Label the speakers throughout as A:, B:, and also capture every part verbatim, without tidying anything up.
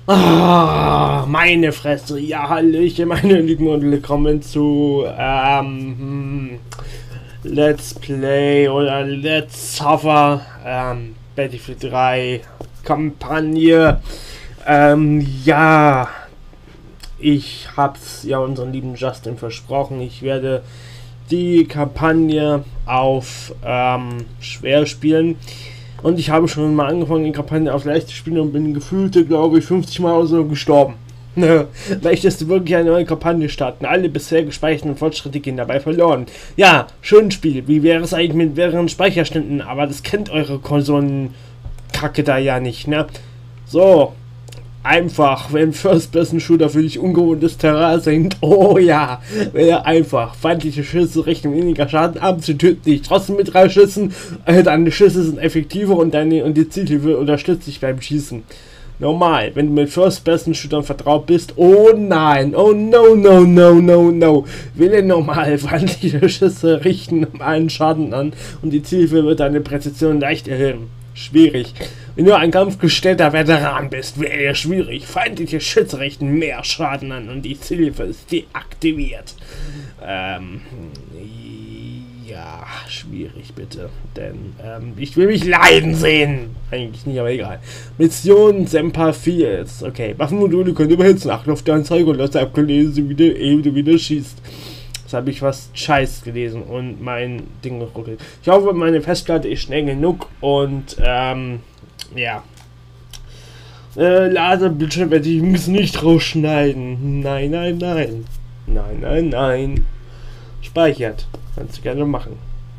A: Ah, meine Fresse. Ja, Hallöchen, meine Lieben und willkommen zu ähm, Let's Play oder Let's Suffer ähm, Battlefield drei Kampagne. Ähm, ja, ich hab's ja unseren lieben Justin versprochen. Ich werde die Kampagne auf ähm, schwer spielen. Und ich habe schon mal angefangen, die Kampagne auf leicht zu spielen und bin gefühlte, glaube ich, fünfzig Mal oder so gestorben. Möchtest du wirklich eine neue Kampagne starten? Alle bisher gespeicherten Fortschritte gehen dabei verloren. Ja, schön Spiel. Wie wäre es eigentlich mit mehreren Speicherständen? Aber das kennt eure Konsolenkacke da ja nicht, ne? So. Einfach, wenn First-Person-Shooter für dich ungewohntes Terrain sind. Oh ja, wäre einfach. Feindliche Schüsse richten weniger Schaden ab, sie töten dich trotzdem mit drei Schüssen. Äh, deine Schüsse sind effektiver und deine und die Zielhilfe unterstützt dich beim Schießen. Normal, wenn du mit First-Person-Shootern vertraut bist. Oh nein, oh no, no, no, no, no. Wähle normal, feindliche Schüsse richten einen Schaden an und die Zielhilfe wird deine Präzision leicht erhöhen. Schwierig. Wenn du ein kampfgestellter Veteran bist, wäre es schwierig. Feindliche Schütze richten mehr Schaden an und die Zielhilfe ist deaktiviert. Ähm, ja, schwierig bitte. Denn ähm, ich will mich leiden sehen. Eigentlich nicht, aber egal. Mission Semper Fields. Okay, Waffenmodule können überhitzen. Achten auf die Anzeige und lass abgelesen, wie du wieder, wieder schießt. Das habe ich was Scheiß gelesen und mein Ding geruckelt. Ich hoffe, meine Festplatte ist schnell genug und ähm, ja. Äh, Ladebildschirm werde ich muss nicht rausschneiden. Nein, nein, nein. Nein, nein, nein. Speichert. Kannst du gerne machen.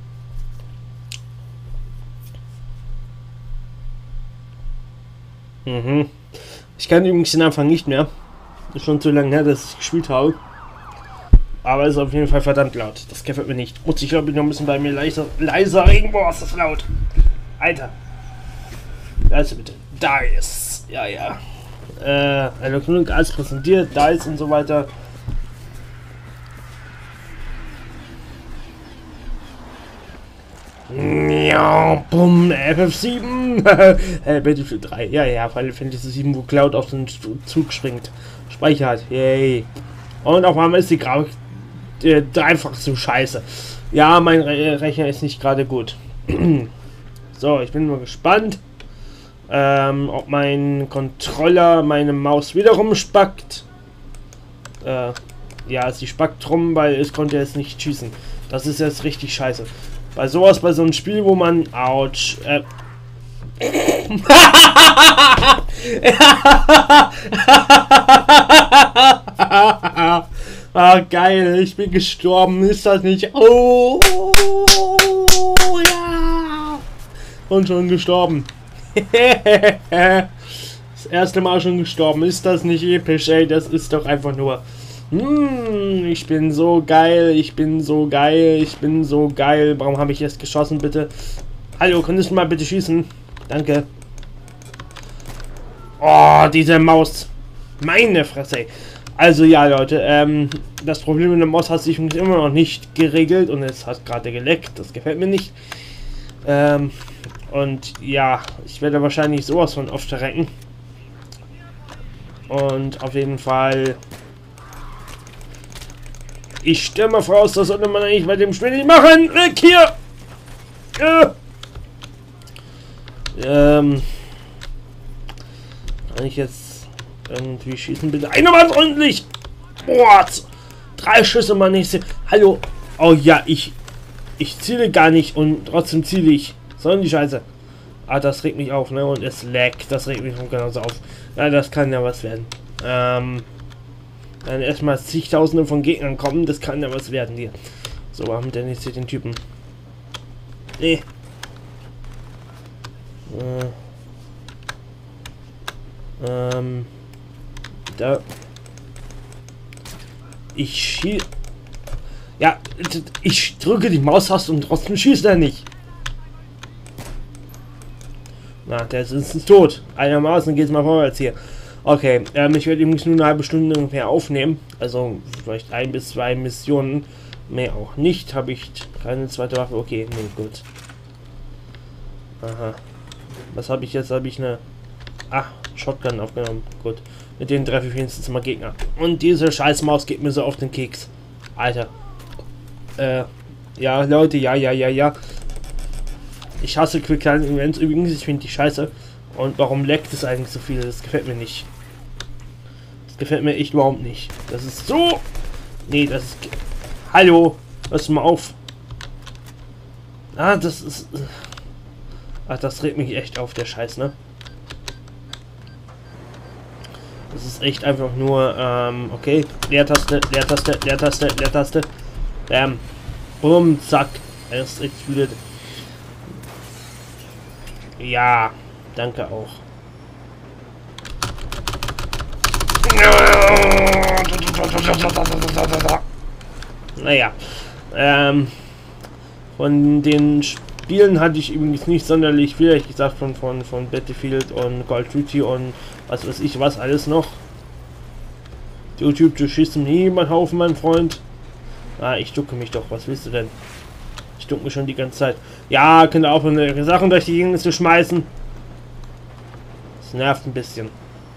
A: Mhm. Ich kann übrigens den Anfang nicht mehr. Ist schon zu lange her, dass ich gespielt habe. Aber es ist auf jeden Fall verdammt laut. Das gefällt mir nicht. Muss ich glaube ich noch ein bisschen bei mir leiser, leiser reden. Boah, ist das laut. Alter. Also bitte. Dice. Ja, ja. Äh, Elektronik alles präsentiert. Dice und so weiter. Ja, bumm, F F sieben. äh, Battlefield drei. Ja, ja, Final Fantasy sieben, wo Cloud auf den Zug springt. Speichert. Yay. Und auf einmal ist die Grafik äh, einfach so scheiße. Ja, mein Re Rechner ist nicht gerade gut. So, ich bin mal gespannt, ähm, ob mein Controller meine Maus wiederum spackt. Äh, ja, sie spackt rum, weil es konnte jetzt nicht schießen. Das ist jetzt richtig scheiße. Bei sowas, bei so einem Spiel, wo man... Autsch. Äh, ah, geil, ich bin gestorben, ist das nicht? Oh, ja. Und schon gestorben. Das erste Mal schon gestorben, ist das nicht episch, ey? Das ist doch einfach nur... Hm, ich bin so geil, ich bin so geil, ich bin so geil. Warum habe ich jetzt geschossen, bitte? Hallo, könntest du mal bitte schießen? Danke. Oh, diese Maus. Meine Fresse. Also ja, Leute, ähm, das Problem mit der Maus hat sich immer noch nicht geregelt und es hat gerade geleckt. Das gefällt mir nicht. Ähm, und ja, ich werde wahrscheinlich sowas von oft verrecken. Und auf jeden Fall... Ich stelle mal voraus, das sollte man eigentlich bei dem Spiel nicht machen. Weg hier! Ja. Ähm... Kann ich jetzt irgendwie schießen, bitte? Einmal ordentlich! Boah! Drei Schüsse, Mann, ich sehe. Hallo! Oh ja, ich. Ich ziele gar nicht und trotzdem ziele ich. So die Scheiße. Ah, das regt mich auf, ne? Und es laggt. Das regt mich genauso auf. Ja, das kann ja was werden. Ähm. Dann erstmal zigtausende von Gegnern kommen, das kann ja was werden hier. So, warum denn jetzt hier den Typen? Nee. Äh. Ähm. Da. Ich schieße. Ja, ich drücke die Maustaste und trotzdem schießt er nicht. Na, der ist instant tot. Einigermaßen geht es mal vorwärts hier. Okay, ähm, ich werde übrigens nur eine halbe Stunde ungefähr aufnehmen. Also vielleicht ein bis zwei Missionen. Mehr auch nicht. Habe ich keine zweite Waffe. Okay, nee, gut. Aha. Was habe ich jetzt? Habe ich eine Ah, Shotgun aufgenommen. Gut. Mit denen treffe ich wenigstens mal Gegner. Und diese scheiß Maus geht mir so auf den Keks. Alter. Äh, ja, Leute, ja, ja, ja, ja. Ich hasse Quicktime Events übrigens, ich finde die scheiße. Und warum leckt es eigentlich so viel? Das gefällt mir nicht. Das gefällt mir echt überhaupt nicht. Das ist so... Nee, das ist... Hallo! Hörst du mal auf. Ah, das ist... Ach, das regt mich echt auf, der Scheiß, ne? Das ist echt einfach nur, ähm, okay. Leertaste, Leertaste, Leertaste, Leertaste. Bam. Bumm, zack. Er ist explodiert. Ja, danke auch. Naja. Ähm, von den Spielen hatte ich übrigens nicht sonderlich viel, ich gesagt, von, von, von Battlefield und Call of Duty und was weiß ich was alles noch. YouTube, du schießt mir niemand Haufen, mein Freund. Ah, ich ducke mich doch, was willst du denn? Ich ducke mich schon die ganze Zeit. Ja, könnt ihr aufhören, eure Sachen durch die Gegend zu schmeißen. Das nervt ein bisschen.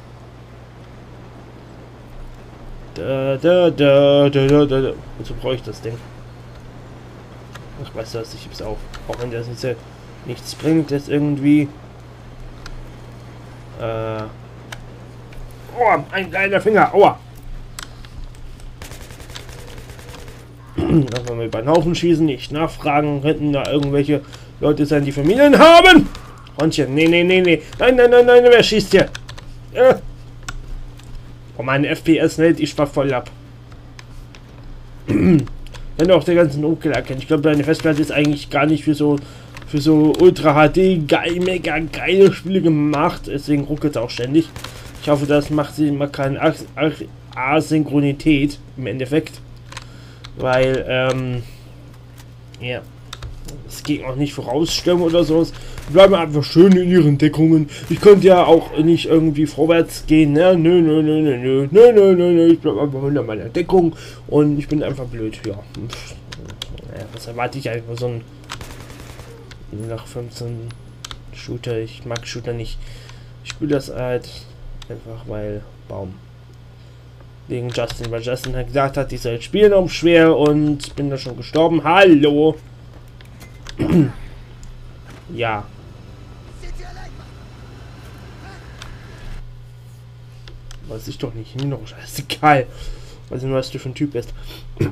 A: Da, da, da, da, da, da. Wozu brauche ich das Ding? Ach, weißt du was, ich heb's auf. Auch wenn das jetzt nichts bringt, jetzt irgendwie. Äh. Oh, ein geiler Finger. Aua. Lass mal über den Haufen schießen, nicht nachfragen, könnten da irgendwelche Leute sein, die Familien haben. Hondchen, nee, nee, nee, nee. Nein, nein, nein, nein, wer schießt hier? Ja. Oh, meine F P S hält ich war voll ab. Wenn auch der ganzen Onkel erkennt. Ich glaube, deine Festplatte ist eigentlich gar nicht für so für so Ultra H D geil, mega geile Spiele gemacht. Deswegen ruckelt es auch ständig. Ich hoffe, das macht sie mal keine As As Asynchronität im Endeffekt. Weil, ähm, ja, es geht auch nicht vorausstürmen oder sowas. Bleiben einfach schön in ihren Deckungen. Ich könnte ja auch nicht irgendwie vorwärts gehen, ne? Nö, nö, nö, nö, nö, nö, nö, nö, nö. Ich bleibe einfach hinter meiner Deckung und ich bin einfach blöd, ja. Ja, was erwarte ich einfach so ein nach fünfzehn Shooter? Ich mag Shooter nicht. Ich spiele das halt einfach, weil Baum. Wegen Justin, weil Justin hat gesagt hat, ich soll spielen um schwer und bin da schon gestorben. Hallo! Ja. Weiß ich doch nicht. Noch scheißegal. Weiß nicht, was du für ein Typ bist.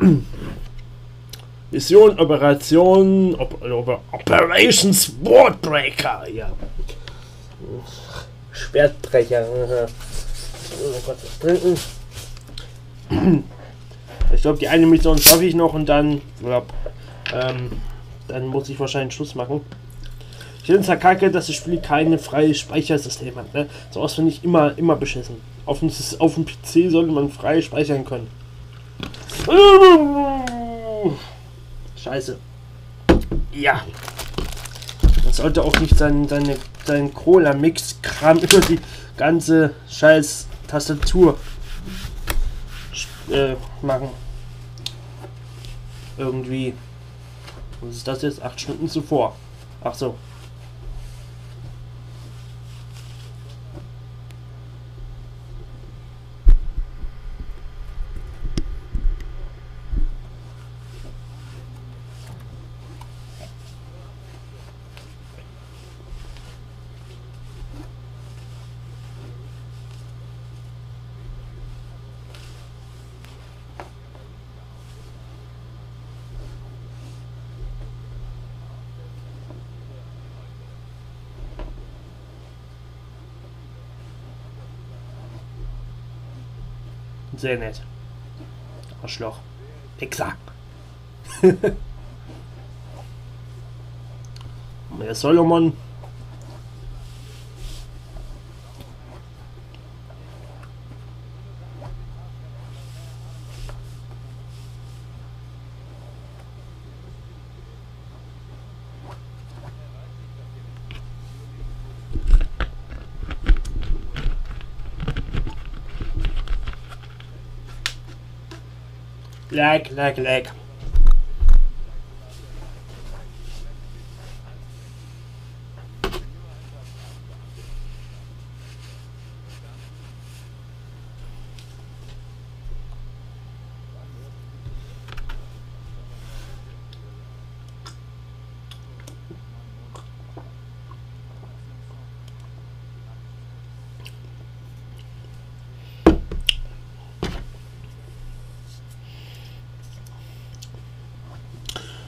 A: Mission, Operation, Op Op Operation Swordbreaker. Ja. Schwertbrecher. Oh Gott, was trinken. Ich glaube, die eine Mission schaffe ich noch und dann, ja, ähm, dann muss ich wahrscheinlich Schluss machen. Ich finde es ja kacke, dass das Spiel keine freie Speichersystem hat. Ne? So was finde ich immer, immer beschissen. Auf dem, auf dem P C sollte man frei speichern können. Scheiße. Ja. Man sollte auch nicht seinen, seine, seinen Cola-Mix-Kram über die ganze scheiß Tastatur äh, machen. Irgendwie. Was ist das jetzt? Acht Stunden zuvor. Ach so. Sehr nett. Arschloch. Wichser. Der Solomon. Lag, lag, lag.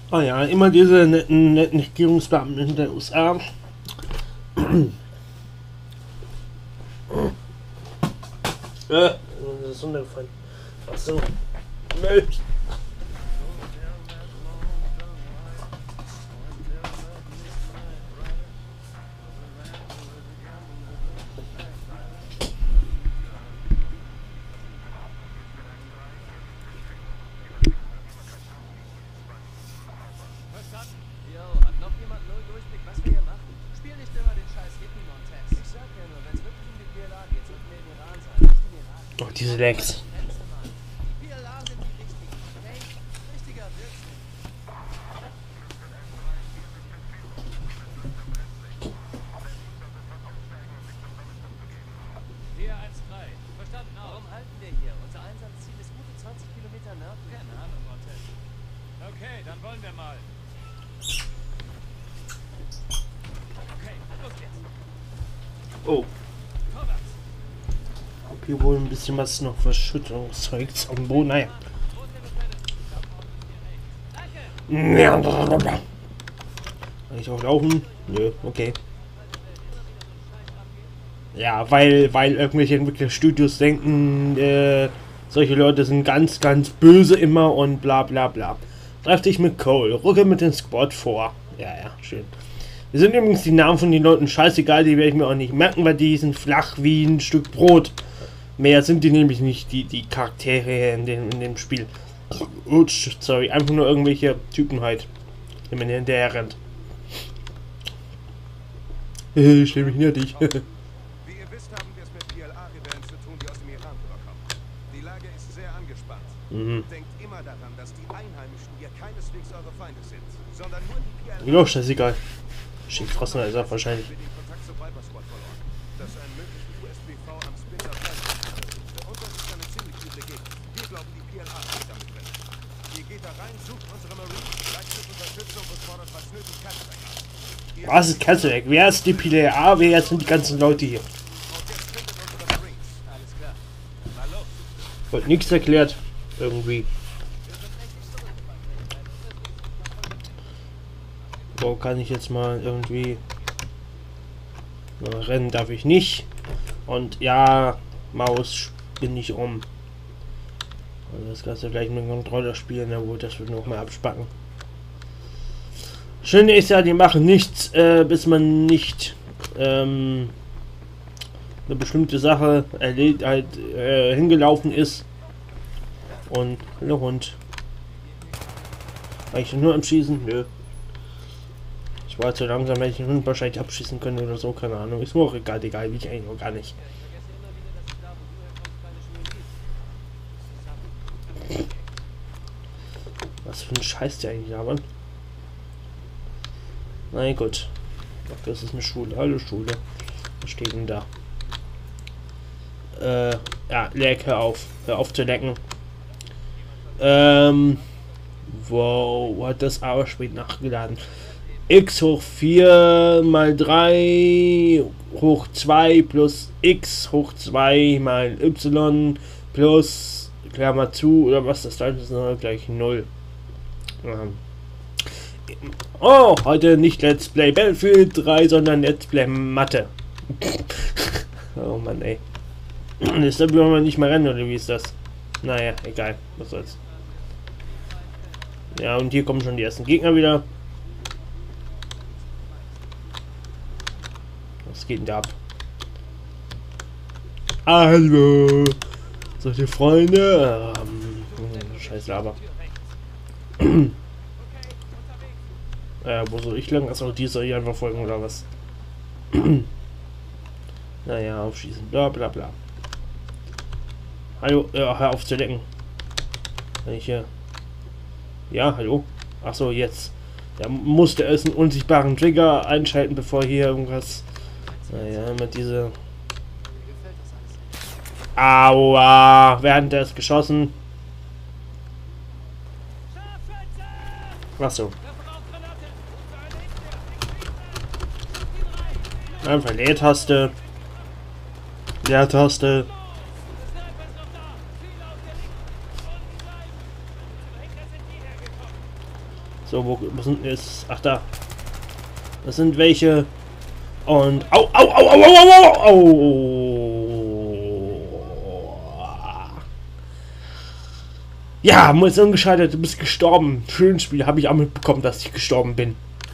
A: Oh ja, immer diese netten, netten Regierungsbeamten in der U S A. äh, das ist runtergefallen. Achso. Müll. Oh, diese Lags.
B: Okay, dann wollen wir mal. Okay, los jetzt.
A: Oh. Hab hier wohl ein bisschen was noch Verschüttungszeugs am Boden. Naja. Kann ich auch laufen? Nö, okay. Ja, weil, weil irgendwelche Entwicklerstudios denken, äh, solche Leute sind ganz, ganz böse immer und bla bla bla. Treff dich mit Cole, rücke mit dem Squad vor. Ja, ja, schön. Wir sind übrigens die Namen von den Leuten scheißegal, die werde ich mir auch nicht merken, weil die sind flach wie ein Stück Brot. Mehr sind die nämlich nicht, die, die Charaktere in dem, in dem Spiel. Utsch, sorry, einfach nur irgendwelche Typen halt, die man hinterher rennt. Ich stelle mich hinter dich.
C: Wie ihr wisst, haben wir es mit P L A-Rebellen zu tun, die aus dem Iran rüberkommen. Die Lage ist sehr angespannt.
A: Mhm.
C: Denkt immer daran, dass die Einheimischen hier keineswegs eure Feinde sind, sondern nur die P L A.
A: Mir doch scheißegal. Schickfrossener ist er wahrscheinlich.
C: Den Kontakt zur Viper Squad verloren. Das ist ein möglichen U S B V am Spinner Fleisch. Für uns ist es eine ziemlich üble Gegend. Wir glauben, die P L A steht damit drin. Ihr geht da rein, sucht unsere Marines, leistet Unterstützung und fordert was nötig Cadillac ab.
A: Was ist Cadillac? Wer ist die P L A? Wer sind die ganzen Leute hier?
C: Und jetzt findet unsere Marines. Alles klar. Mal los.
A: Wird nichts erklärt. Irgendwie. Wo kann ich jetzt mal irgendwie... Na, rennen darf ich nicht. Und ja, Maus bin ich um. Also das kannst du gleich mit dem Controller spielen, na gut, das wird noch mal abspacken. Schön ist ja, die machen nichts, äh, bis man nicht ähm, eine bestimmte Sache erledigt, halt äh, hingelaufen ist. Und hallo Hund. War ich nur am Schießen? Nö. Ich war zu langsam, hätte ich den Hund wahrscheinlich abschießen können oder so, keine Ahnung. Ist mir auch egal, egal, wie ich eigentlich auch gar nicht. Was für ein Scheiß der eigentlich labern. Nein, gut. Ach, das ist eine Schule. Hallo Schule. Was steht denn da? Äh, ja, leck, hör auf. Hör auf zu lecken. Ähm, wow, hat das aber spät nachgeladen. X hoch vier mal drei hoch zwei plus x hoch zwei mal y plus Klammer zu, oder was das da ist, gleich null. Ähm. Oh, heute nicht Let's Play Battlefield drei, sondern Let's Play Mathe. Oh Mann, ey. Deshalb wollen wir nicht mal rennen, oder wie ist das? Naja, egal, was soll's. Ja, und hier kommen schon die ersten Gegner wieder. Was geht denn da ab? Hallo! Solche Freunde? Ähm, scheiß Laber. äh, wo soll ich lang? Achso, die soll ich einfach folgen oder was? Naja, aufschießen. Bla bla bla. Hallo, ja, hör auf zu lecken. Wenn ich hier. Ja, hallo? Achso, jetzt. Da musste es einen unsichtbaren Trigger einschalten, bevor hier irgendwas. Naja, mit diese. Aua! Wer hat das geschossen? Achso. Einfach Leertaste. Leertaste. So, wo, wo sind jetzt? Ach, da. Das sind welche. Und. Au, au, au, au, au, au, au. Ja, Mission gescheitert, du bist gestorben. Schönes Spiel, habe ich auch mitbekommen, dass ich gestorben bin.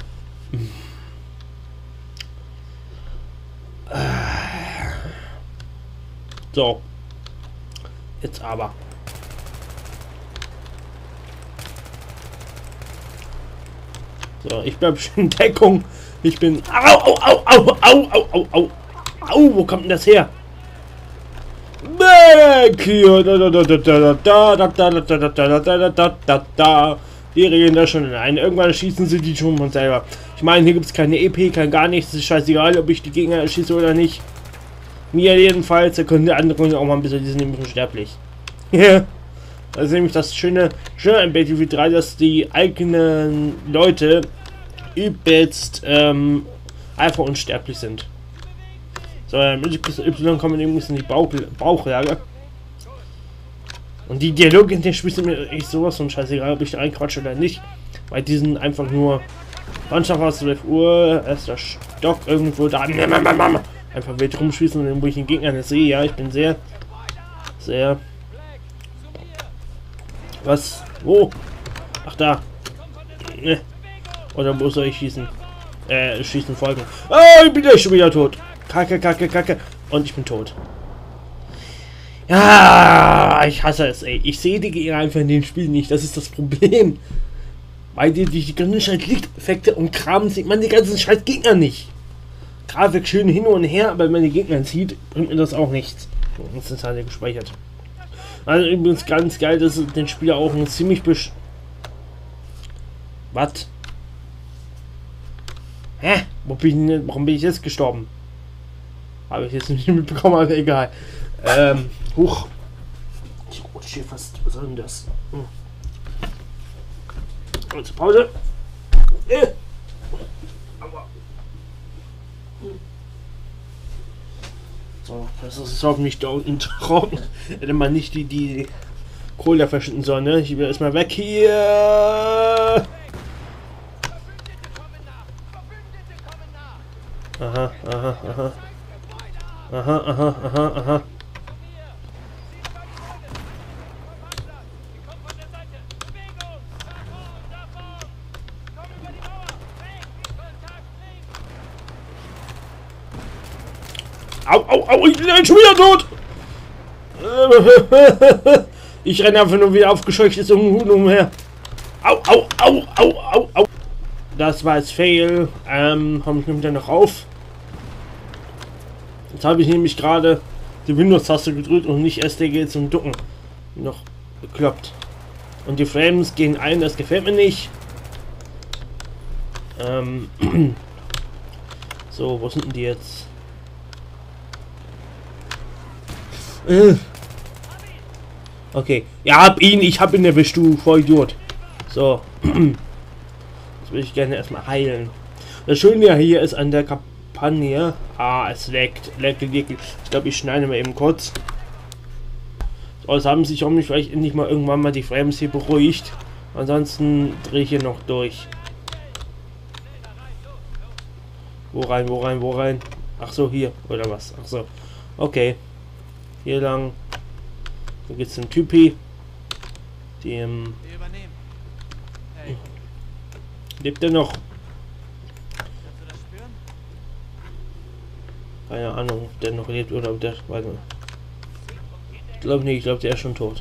A: So. Jetzt aber. So, ich bleib schon in Deckung. Ich bin. Au, au, au, au, au, au, au, au. Au, wo kommt denn das her? Weg hier. Da, da, da, da, da, da, da, da, da, da, da, da, da, da, da. Die regeln da schon ein. Irgendwann schießen sie die schon von selber. Ich meine, hier gibt es keine E P, kein gar nichts. Es ist scheißegal, ob ich die Gegner erschieße oder nicht. Mir jedenfalls, da können die anderen auch mal ein bisschen, die sind nämlich unsterblich. Ja. Das ist nämlich das Schöne, Schöne an Battlefield drei, dass die eigenen Leute übelst ähm, einfach unsterblich sind. So, mit Y kommen nämlich in die Bauch, Bauchlage. Und die Dialoge in den Spiel sind mir echt sowas von scheißegal, ob ich da reinquatsche oder nicht. Weil die sind einfach nur Mannschaft aus zwölf Uhr, erster Stock irgendwo da. Einfach wild rumschießen und dann, wo ich den Gegner nicht sehe. Ja, ich bin sehr, sehr. Was? Wo? Ach, da. Ne. Oder wo soll ich schießen? Äh, schießen folgen. Oh, ich bin ja schon wieder tot. Kacke, kacke, kacke. Und ich bin tot. Ja, ich hasse es, ey. Ich sehe die Gegner einfach in dem Spiel nicht. Das ist das Problem. Weil die, die, die ganzen scheiß Lichteffekte und Kram sieht man die ganzen scheiß Gegner nicht. Grafik schön hin und her, aber wenn man die Gegner sieht, bringt mir das auch nichts. Das ist halt gespeichert. Also übrigens ganz geil, dass den Spieler auch ein ziemlich besch... Was? Hä? Wo bin ich, warum bin ich jetzt gestorben? Habe ich jetzt nicht mitbekommen, aber egal. Ähm, huch. Ich rutsche hier fast. Was soll denn das? Hm. Kurze Pause. Äh. Aua. Hm. So, das ist hoffentlich da unten trocken. Hätte man nicht die, die Kohle verschütten sollen, ne? Ich will erstmal weg hier. Aha, aha, aha. Aha, aha, aha, aha. Au, au, au, ich bin schon wieder tot! Ich renne einfach nur wieder aufgescheuchtes Huhn umher. Au, au, au, au, au, au. Das war jetzt Fail. Ähm, kommt nimmt er noch auf. Jetzt habe ich nämlich gerade die Windows-Taste gedrückt und nicht S D G zum Ducken. Noch bekloppt. Und die Frames gehen ein, das gefällt mir nicht. Ähm. So, wo sind denn die jetzt? Okay. Ja, hab ihn, ich hab ihn erwischt, du Vollidiot. So. Jetzt will ich gerne erstmal heilen. Das Schöne ja hier ist an der Kampagne. Ah, es leckt. Leckt, leckt. Ich glaube, ich schneide mal eben kurz. So, es haben sich hoffentlich vielleicht endlich mal irgendwann mal die Frames hier beruhigt. Ansonsten drehe ich hier noch durch. Wo rein, wo rein, wo rein? Ach so, hier. Oder was? Ach so. Okay. Hier lang. Da geht's zum Typi. Dem.
B: Hey.
A: Lebt er noch?
B: Kannst du das spüren?
A: Keine Ahnung, ob der noch lebt oder ob der. Warte mal. Ich glaube nicht, ich glaube, der ist schon tot.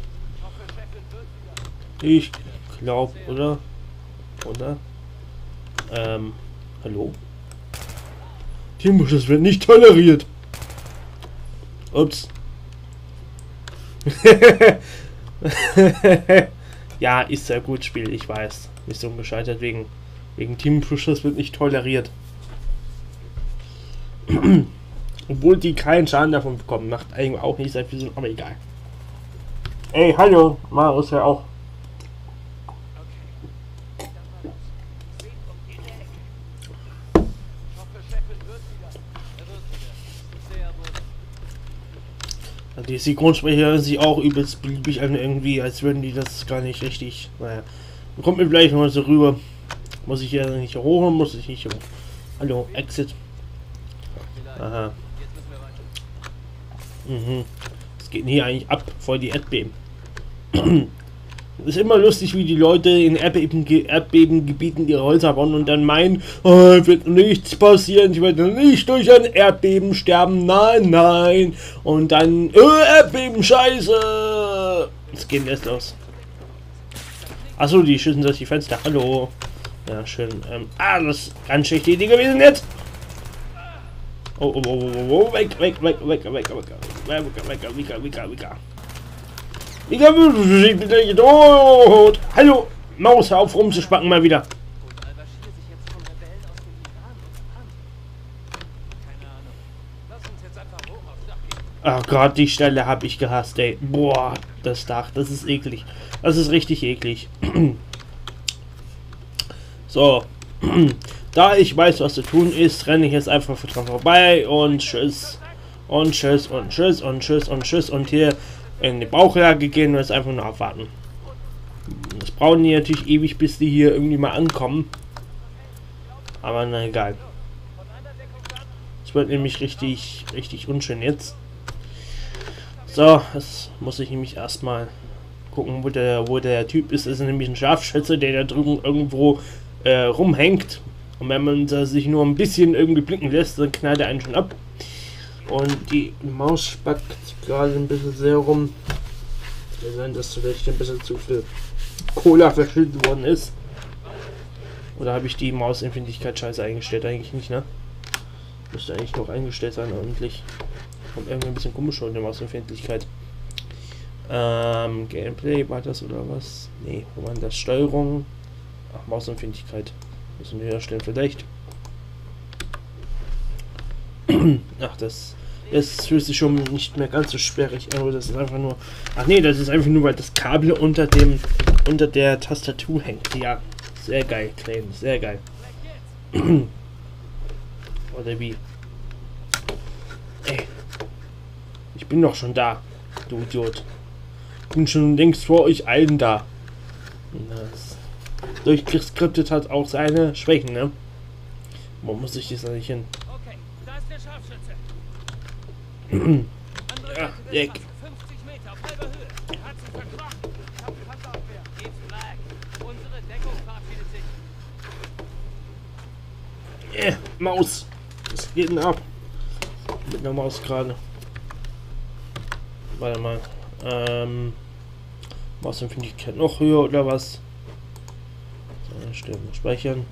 A: Ich glaube, oder? Oder? Ähm, hallo? Teambushes wird nicht toleriert. Ups. Ja, ist sehr gut Spiel, ich weiß. Mission gescheitert wegen wegen Teambushes wird nicht toleriert. Obwohl die keinen Schaden davon bekommen, macht eigentlich auch nicht sehr viel, aber egal. Ey, hallo, Marius ja auch. Die Synchronsprecher hören sich auch übelst beliebig an, irgendwie, als würden die das gar nicht richtig. Naja, kommt mir gleich noch mal so rüber. Muss ich hier nicht hoch, muss ich nicht hoch. Hallo, Exit. Aha. Mhm. Es geht hier eigentlich ab vor die Erdbeben. Ist immer lustig, wie die Leute in Erdbeben, Erdbebengebieten ihre Häuser bauen und dann meinen, oh, wird nichts passieren, ich werde nicht durch ein Erdbeben sterben, nein, nein. Und dann, oh, Erdbeben, scheiße. Es geht erst los. Achso, die schießen durch die Fenster, hallo. Ja, schön. Ähm, ah, das ist ganz schlechte Idee gewesen jetzt. Oh, oh, oh, oh, oh, weg, weg, weg, weg, weg, weg, weg, weg, weg, weg, weg, weg, weg. Ich bin gleich tot. Hallo, Maus, hör auf rumzuspacken mal wieder. Ach Gott, die Stelle habe ich gehasst, ey. Boah, das Dach, das ist eklig. Das ist richtig eklig. So. Da ich weiß, was zu tun ist, renne ich jetzt einfach dran vorbei und tschüss. Und tschüss und tschüss und tschüss und tschüss und hier in die Bauchlage gehen und jetzt einfach nur abwarten. Das brauchen die natürlich ewig, bis die hier irgendwie mal ankommen. Aber na egal. Es wird nämlich richtig, richtig unschön jetzt. So, jetzt muss ich nämlich erstmal gucken, wo der, wo der Typ ist. Das ist nämlich ein Scharfschütze, der da drüben irgendwo äh, rumhängt. Und wenn man sich nur ein bisschen irgendwie blicken lässt, dann knallt er einen schon ab. Und die Maus spackt gerade ein bisschen sehr rum. Kann sein, dass vielleicht ein bisschen zu viel Cola verschüttet worden ist. Oder habe ich die Mausempfindlichkeit scheiße eingestellt? Eigentlich nicht, ne? Müsste eigentlich noch eingestellt sein, ordentlich. Kommt irgendwie ein bisschen komisch schon, die Mausempfindlichkeit. Ähm, Gameplay war das oder was? Nee, wo war das? Steuerung. Ach, Mausempfindlichkeit. Müssen wir herstellen, vielleicht. Ach, das, das fühlt sich schon nicht mehr ganz so sperrig an, aber das ist einfach nur. Ach nee, das ist einfach nur, weil das Kabel unter dem unter der Tastatur hängt. Ja, sehr geil, Claim, sehr geil. Oder wie? Ey, ich bin doch schon da, du Idiot. Ich bin schon längst vor euch allen da. Das durchgeskriptet hat auch seine Schwächen, ne? Wo muss ich jetzt eigentlich hin?
B: Okay, da ist der Scharfschütze.
A: Ja, weg.
B: fünfzig Meter auf halber Höhe. Er hat sich verkrochen. Ich hab Panzerabwehr. Geht's Flag. Unsere Deckung verabschiedet sich.
A: Yeah, Maus. Was geht denn ab? Mit einer Maus gerade. Warte mal. Ähm. Mausempfindlichkeit noch höher oder was? So, stimmt. Speichern.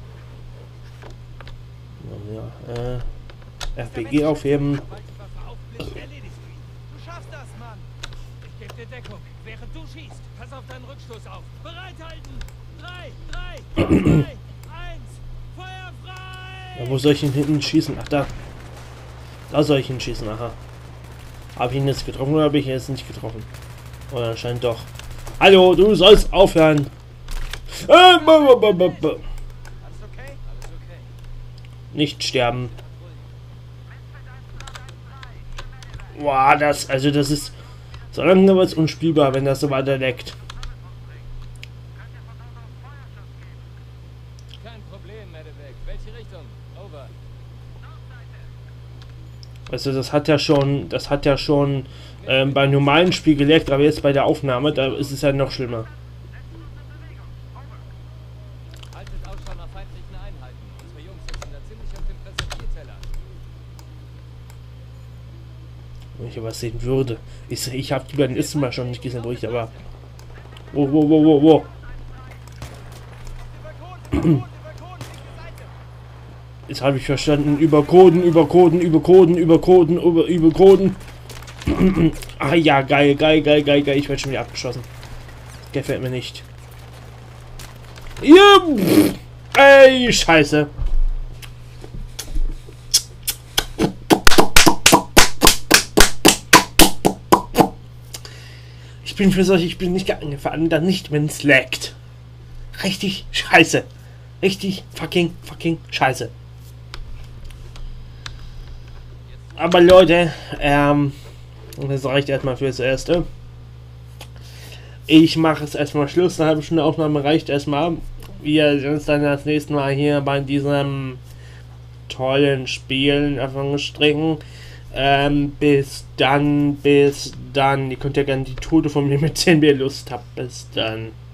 A: Ja, äh. R P G aufheben.
B: Du schaffst das, Mann. Ich gebe dir Deckung, während du schießt. Pass auf deinen Rückstoß auf. Bereithalten. Drei, drei, zwei, eins. Feuer frei.
A: Ja, wo soll ich ihn hinten schießen? Ach, da. Da soll ich ihn schießen, aha. Habe ich ihn jetzt getroffen oder habe ich ihn jetzt nicht getroffen? Oder anscheinend doch. Hallo, du sollst aufhören. Äh, b -b -b -b -b.
B: Alles okay? Alles okay.
A: Nicht sterben. Boah, das, also das ist so langsam was unspielbar, wenn das so weiter leckt.
B: Kein Problem, Medevac. Welche Richtung? Over.
A: Also das hat ja schon, das hat ja schon ähm, beim normalen Spiel geleckt, aber jetzt bei der Aufnahme, da ist es ja noch schlimmer.
B: Haltet Ausschau nach feindlichen Einheiten. Unsere Jungs sitzen da ziemlich auf dem Präsentierteller.
A: Wenn ich was sehen würde. Ich, ich habe die beiden Ist mal schon nicht gesehen, wo ich aber. Wo, wo, wo, wo, wo. Jetzt habe ich verstanden. Übercoden, übercoden, übercoden, übercoden, über, übercoden. Ah ja, geil, geil, geil, geil, geil. Ich werde schon wieder abgeschossen. Gefällt mir nicht. Ja, pff, ey, scheiße. Ich bin für solche, ich bin nicht geeignet, vor allem dann nicht, wenn es laggt. Richtig scheiße. Richtig fucking, fucking scheiße. Aber Leute, ähm, das reicht erstmal fürs Erste. Ich mache es erstmal Schluss, eine halbe Stunde Aufnahme reicht erstmal. wir sehen uns dann das nächste Mal hier bei diesem tollen Spiel, in Anführungsstrichen. Ähm, bis dann, bis dann. Ihr könnt ja gerne die Tode von mir mitzählen, wenn ihr Lust habt. Bis dann.